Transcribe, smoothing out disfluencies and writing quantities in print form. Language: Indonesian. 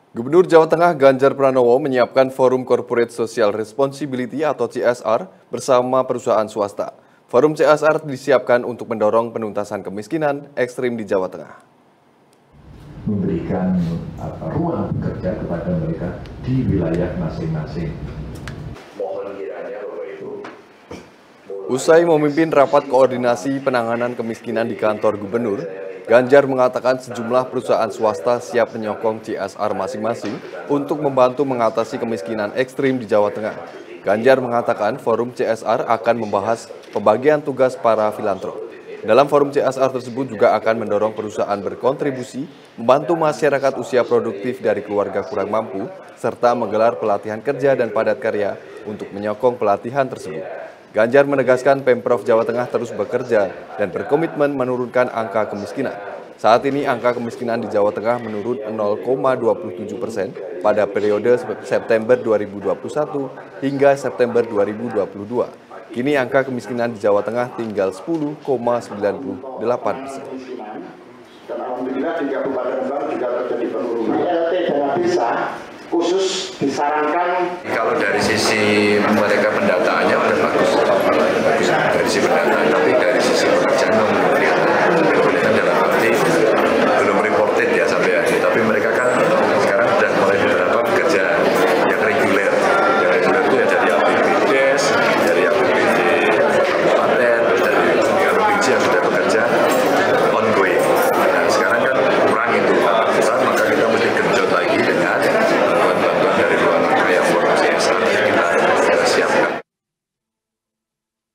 Gubernur Jawa Tengah Ganjar Pranowo menyiapkan Forum Corporate Social Responsibility atau CSR bersama perusahaan swasta. Forum CSR disiapkan untuk mendorong penuntasan kemiskinan ekstrim di Jawa Tengah. Memberikan ruang kerja kepada mereka di wilayah masing-masing. Usai memimpin rapat koordinasi penanganan kemiskinan di kantor gubernur, Ganjar mengatakan sejumlah perusahaan swasta siap menyokong CSR masing-masing untuk membantu mengatasi kemiskinan ekstrim di Jawa Tengah. Ganjar mengatakan forum CSR akan membahas pembagian tugas para filantrop. Dalam forum CSR tersebut juga akan mendorong perusahaan berkontribusi, membantu masyarakat usia produktif dari keluarga kurang mampu, serta menggelar pelatihan kerja dan padat karya untuk menyokong pelatihan tersebut. Ganjar menegaskan Pemprov Jawa Tengah terus bekerja dan berkomitmen menurunkan angka kemiskinan. Saat ini angka kemiskinan di Jawa Tengah menurun 0,27% pada periode September 2021 hingga September 2022. Kini angka kemiskinan di Jawa Tengah tinggal 10,98%. Dan alhamdulillah di Kabupaten Rembang juga terjadi penurunan. BLT dana desa khusus disarankan. Kalau dari sisi mereka pendataannya udah bagus dari sisi pendataan, tapi dari sisi pekerjaan